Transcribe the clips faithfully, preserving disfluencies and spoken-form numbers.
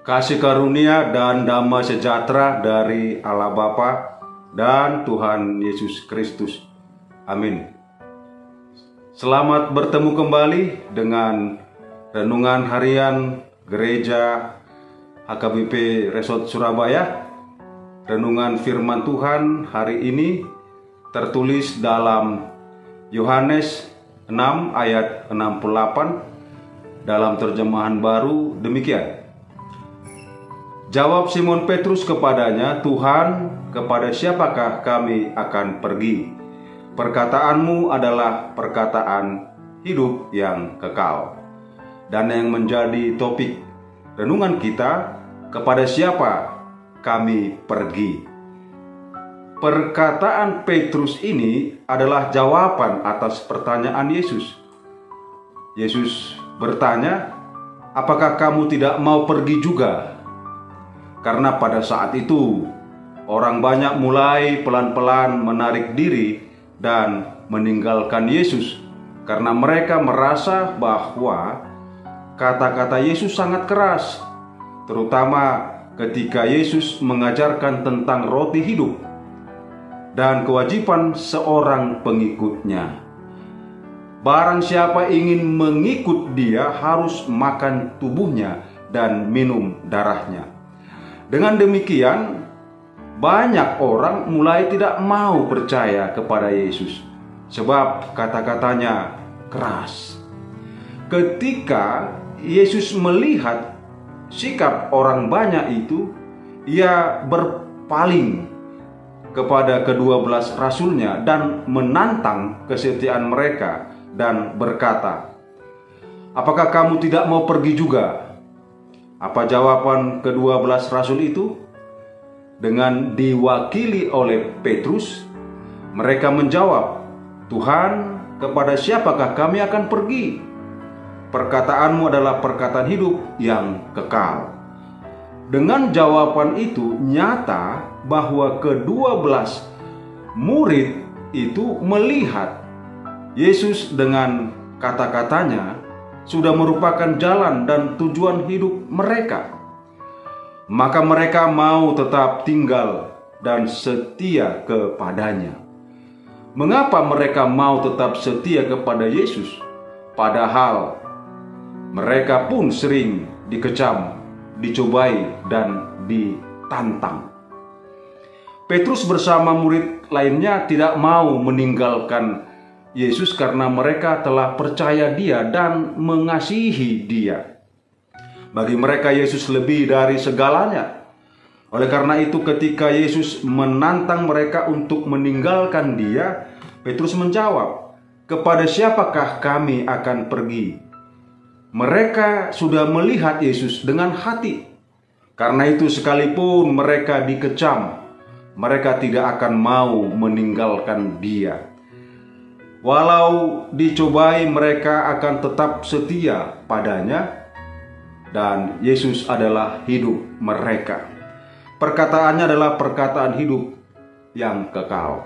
Kasih karunia dan damai sejahtera dari Allah Bapa dan Tuhan Yesus Kristus. Amin. Selamat bertemu kembali dengan renungan harian Gereja H K B P Resort Surabaya. Renungan firman Tuhan hari ini tertulis dalam Yohanes enam ayat enam puluh delapan dalam terjemahan baru demikian. Jawab Simon Petrus kepadanya, "Tuhan, kepada siapakah kami akan pergi? Perkataanmu adalah perkataan hidup yang kekal." Dan yang menjadi topik renungan kita, kepada siapa kami pergi? Perkataan Petrus ini adalah jawaban atas pertanyaan Yesus. Yesus bertanya, "Apakah kamu tidak mau pergi juga?" Karena pada saat itu orang banyak mulai pelan-pelan menarik diri dan meninggalkan Yesus karena mereka merasa bahwa kata-kata Yesus sangat keras, terutama ketika Yesus mengajarkan tentang roti hidup dan kewajiban seorang pengikutnya. Barang siapa ingin mengikut dia harus makan tubuhnya dan minum darahnya. Dengan demikian, banyak orang mulai tidak mau percaya kepada Yesus sebab kata-katanya keras. Ketika Yesus melihat sikap orang banyak itu, ia berpaling kepada kedua belas rasulnya dan menantang kesetiaan mereka dan berkata, "Apakah kamu tidak mau pergi juga?" Apa jawaban kedua belas rasul itu? Dengan diwakili oleh Petrus, mereka menjawab, "Tuhan, kepada siapakah kami akan pergi? Perkataanmu adalah perkataan hidup yang kekal." Dengan jawaban itu nyata bahwa kedua belas murid itu melihat Yesus dengan kata-katanya sudah merupakan jalan dan tujuan hidup mereka. Maka mereka mau tetap tinggal dan setia kepadanya. Mengapa mereka mau tetap setia kepada Yesus? Padahal mereka pun sering dikecam, dicobai, dan ditantang. Petrus bersama murid lainnya tidak mau meninggalkan Yesus karena mereka telah percaya Dia dan mengasihi Dia. Bagi mereka Yesus lebih dari segalanya. Oleh karena itu ketika Yesus menantang mereka untuk meninggalkan Dia, Petrus menjawab, "Kepada siapakah kami akan pergi?" Mereka sudah melihat Yesus dengan hati. Karena itu sekalipun mereka dikecam, mereka tidak akan mau meninggalkan Dia. Walau dicobai, mereka akan tetap setia padanya, dan Yesus adalah hidup mereka. Perkataannya adalah perkataan hidup yang kekal.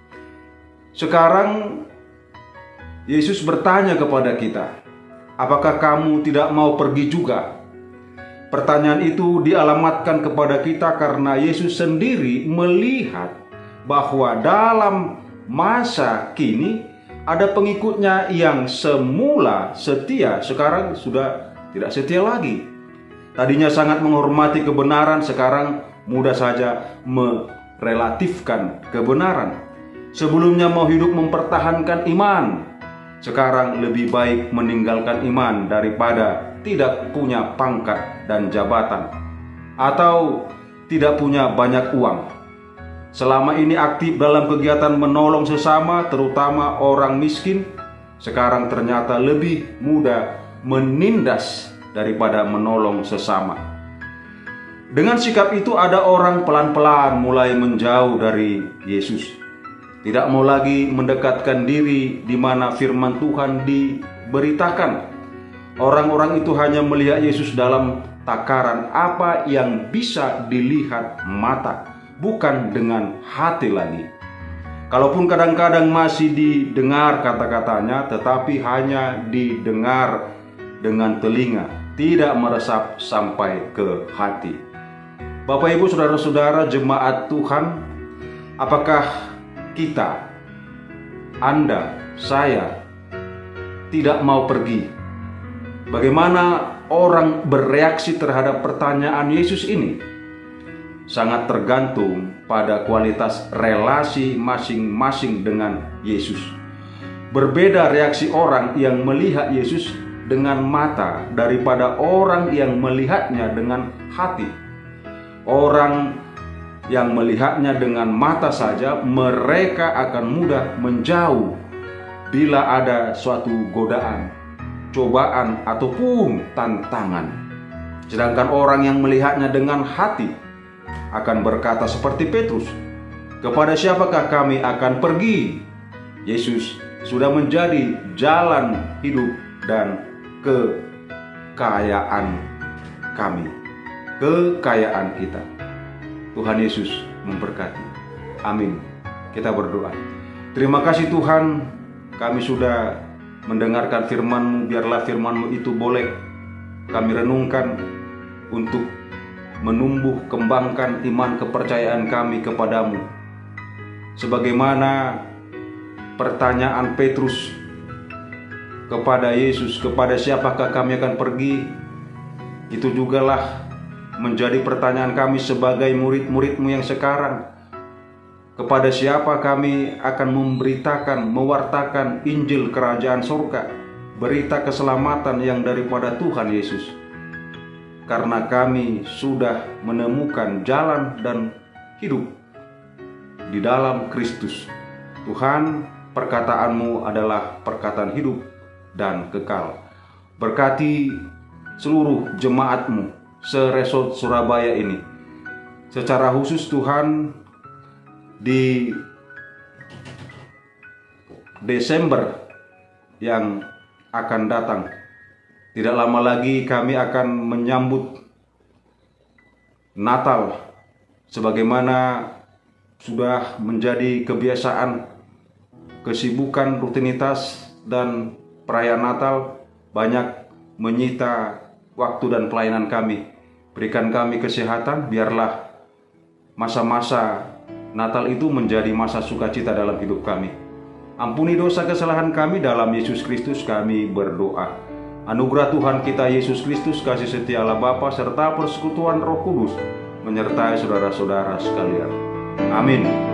Sekarang Yesus bertanya kepada kita, "Apakah kamu tidak mau pergi juga?" Pertanyaan itu dialamatkan kepada kita karena Yesus sendiri melihat bahwa dalam masa kini ada pengikutnya yang semula setia, sekarang sudah tidak setia lagi. Tadinya sangat menghormati kebenaran, sekarang mudah saja merelatifkan kebenaran. Sebelumnya mau hidup mempertahankan iman, sekarang lebih baik meninggalkan iman daripada tidak punya pangkat dan jabatan, atau tidak punya banyak uang. Selama ini aktif dalam kegiatan menolong sesama, terutama orang miskin, sekarang ternyata lebih mudah menindas daripada menolong sesama. Dengan sikap itu ada orang pelan-pelan mulai menjauh dari Yesus. Tidak mau lagi mendekatkan diri di mana firman Tuhan diberitakan. Orang-orang itu hanya melihat Yesus dalam takaran apa yang bisa dilihat mata, bukan dengan hati lagi. Kalaupun kadang-kadang masih didengar kata-katanya, tetapi hanya didengar dengan telinga, tidak meresap sampai ke hati. Bapak, Ibu, saudara-saudara jemaat Tuhan, apakah kita, Anda, saya tidak mau pergi? Bagaimana orang bereaksi terhadap pertanyaan Yesus ini? Sangat tergantung pada kualitas relasi masing-masing dengan Yesus. Berbeda reaksi orang yang melihat Yesus dengan mata daripada orang yang melihatnya dengan hati. Orang yang melihatnya dengan mata saja, mereka akan mudah menjauh bila ada suatu godaan, cobaan, ataupun tantangan. Sedangkan orang yang melihatnya dengan hati akan berkata seperti Petrus, "Kepada siapakah kami akan pergi? Yesus sudah menjadi jalan hidup dan kekayaan kami, kekayaan kita." Tuhan Yesus memberkati. Amin. Kita berdoa. Terima kasih Tuhan, kami sudah mendengarkan firman-Mu. Biarlah firman-Mu itu boleh kami renungkan untuk menumbuh kembangkan iman kepercayaan kami kepadamu. Sebagaimana pertanyaan Petrus kepada Yesus, "Kepada siapakah kami akan pergi?" Itu jugalah menjadi pertanyaan kami sebagai murid-murid-Mu yang sekarang. Kepada siapa kami akan memberitakan, mewartakan Injil Kerajaan Surga, berita keselamatan yang daripada Tuhan Yesus? Karena kami sudah menemukan jalan dan hidup di dalam Kristus. Tuhan, perkataan-Mu adalah perkataan hidup dan kekal. Berkati seluruh jemaat-Mu se-Resort Surabaya ini. Secara khusus Tuhan, di Desember yang akan datang, tidak lama lagi kami akan menyambut Natal, sebagaimana sudah menjadi kebiasaan, kesibukan, rutinitas, dan perayaan Natal banyak menyita waktu dan pelayanan kami. Berikan kami kesehatan, biarlah masa-masa Natal itu menjadi masa sukacita dalam hidup kami. Ampuni dosa kesalahan kami, dalam Yesus Kristus kami berdoa. Anugerah Tuhan kita Yesus Kristus, kasih setia Allah Bapa, serta persekutuan Roh Kudus menyertai saudara-saudara sekalian. Amin.